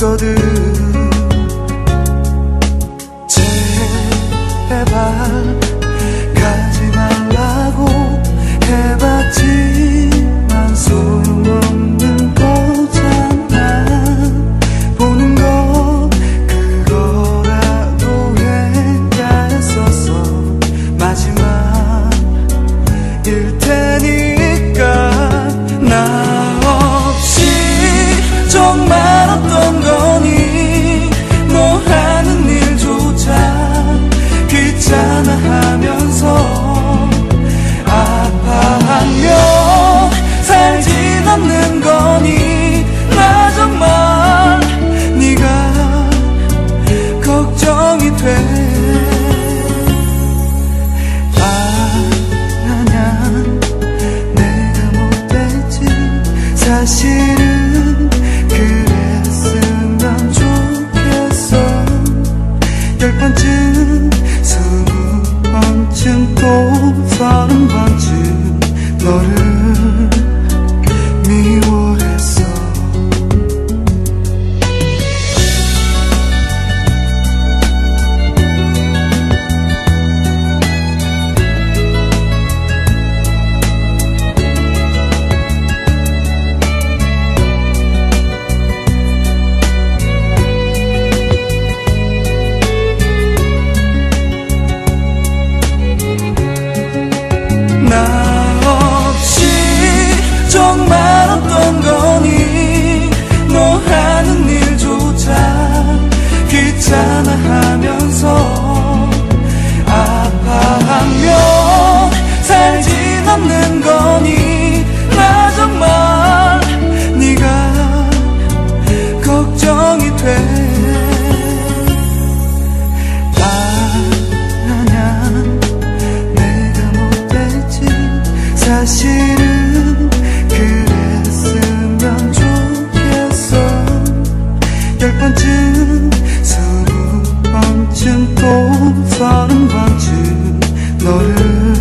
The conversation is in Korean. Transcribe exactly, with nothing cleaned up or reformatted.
있거든. 제발 가지 말라고 해봤지만 소용없는 거잖아. 보는 것 그거라도 해야 했었어. 마지막일 테니까. 나 없이 정말 어떤 거니. 너 하는 일조차 귀찮아하면서 아파하며 살진 않는 거니. 나 정말 네가 걱정이 돼. 아냐 내가 못됐지. 사실은 그랬으면 좋겠어. 열 번쯤 스무 번쯤 또 서른 번쯤 너를 미워했어. 나 없이 정말 어떤 거니. 너 하는 일조차 귀찮아하면서 아파하며 살진 않는 거니. 나 정말 네가 걱정이 돼. 사실은 그랬으면 좋겠어. 열 번쯤 스무 번쯤 또 서른 번쯤 너를